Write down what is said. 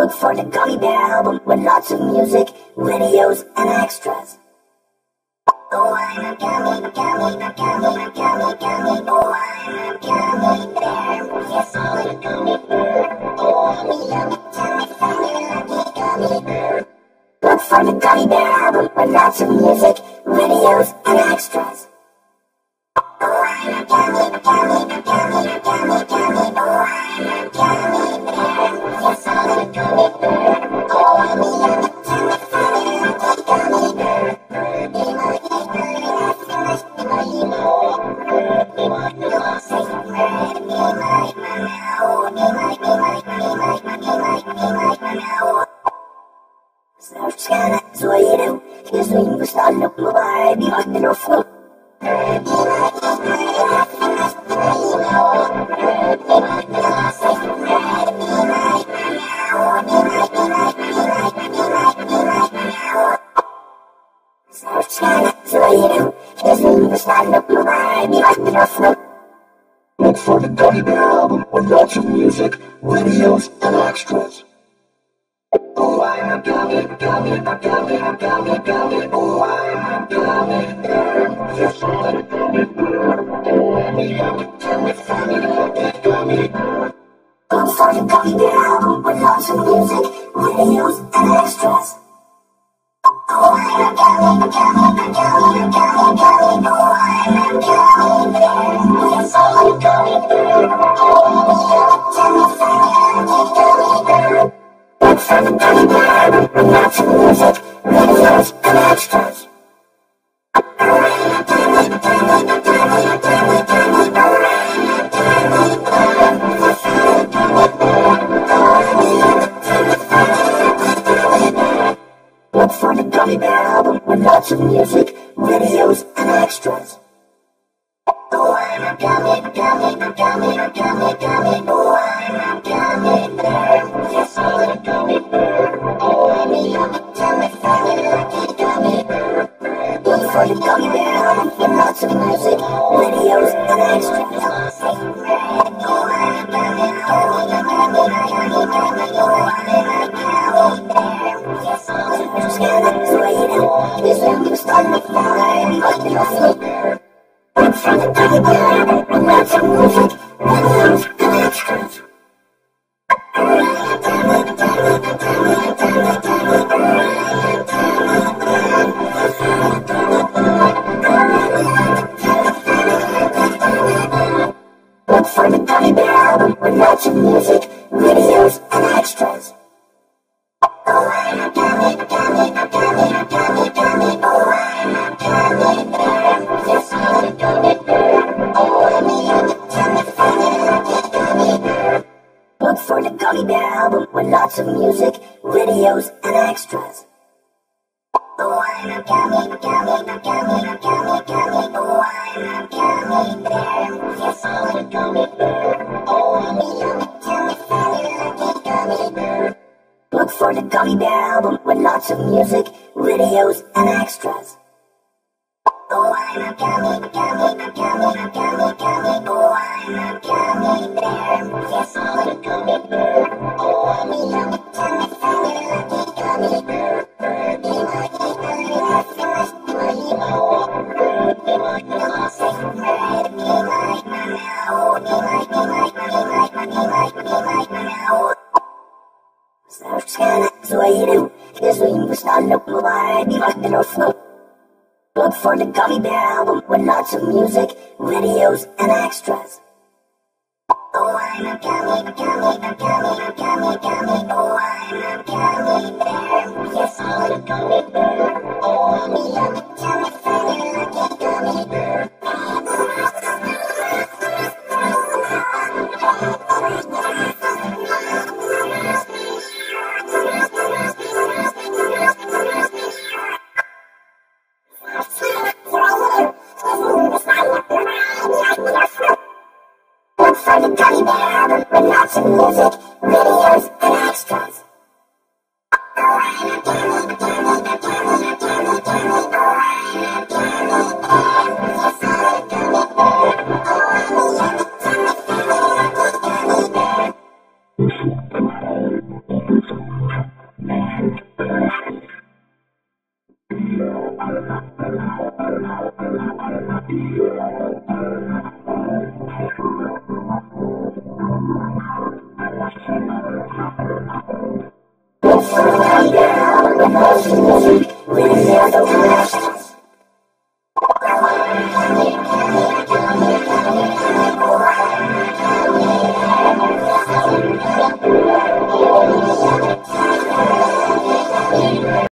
Look for the Gummy Bear album with lots of music, videos, and extras. Oh, I'm a gummy, gummy, gummy, gummy, gummy. Oh, I'm a gummy bear. Yes, I'm a gummy bear. Oh, I'm a yummy, tummy, funny, lucky gummy bear. Look for the Gummy Bear album with lots of music, videos, and extras. Oh, I'm a gummy, gummy, gummy, gummy, gummy. Oh, I'm a gummy bear. Yes, I'm a gummy bear. Oh, I'm a yummy, tummy, funny, lucky gummy bear. Sărțeană, zoireu, chezuim cu stală pluvaie, bivat de lo flu. Sărțeană, zoireu, chezuim cu stală pluvaie, bivat de lo flu. Look for the Gummy Bear album with lots of music, videos, and extras. Oh, I'm a gummy, gummy, gummy, gummy, gummy. Oh, I'm a gummy bear. Yes, I'm a gummy bear. Oh, I'm a yummy, tummy, funny, lucky gummy bear. Look for the Gummy Bear album with lots of music, videos, and extras. Oh, I'm a gummy, gummy, gummy, gummy, gummy. Oh, I'm a gummy bear. Yes, I'm a gummy bear. Oh, I'm a yummy, tummy, funny, lucky gummy bear. Look for the Gummy Bear album with lots of music, videos, and extras. Look for the Gummy Bear album with lots of music, videos, and extras. Oh, I'm a gummy, gummy, gummy, gummy, gummy. Oh, I'm a gummy bear. Yes, I'm a gummy bear. Oh, I'm a yummy, tummy, funny, lucky gummy bear. Look for the Gummy Bear album with lots of music, videos, and extras. Oh, I'm a gummy, gummy, gummy, gummy, gummy. Oh, I'm a gummy bear. Yes, I'm a scanner, zoireu, chezuim cu stală pluvaie, bivat de lo flu. Look for the Gummy Bear album with lots of music, videos, and extras. Look for the Gummy Bear album with lots of music, videos, and extras. Oh, I'm a gummy, gummy, gummy, gummy, gummy. Oh, I'm a gummy bear. Yes, I'm a gummy bear. Oh, I'm a yummy, tummy, funny, lucky gummy bear. Look for the Gummy Bear album with lots of music, videos, and extras. Oh, I'm a gummy, gummy, gummy, gummy, gummy. Oh, I'm a gummy bear. Yes, I'm a gummy bear. Oh, I'm a yummy, tummy, funny, lucky gummy bear. Look for the Gummy Bear album with lots of music, videos, and extras. Oh, I'm a gummy, gummy, gummy, gummy, gummy. Oh, I'm a gummy bear. Yes, I'm a gummy bear. Oh, I'm a yummy, tummy, funny, lucky gummy bear. Sărțeană, zoireu, chezuim cu stală pluvaie, bivat de lo flu. Look for the Gummy Bear album with lots of music, videos, and extras. Oh, I'm a gummy, gummy, gummy, gummy, gummy. Oh, I'm a gummy bear. Yes, I'm a gummy bear. Oh, I'm a yummy, tummy, funny, lucky gummy bear. Look for the Gummy Bear album with lots of music, videos, Music, videos, and extras.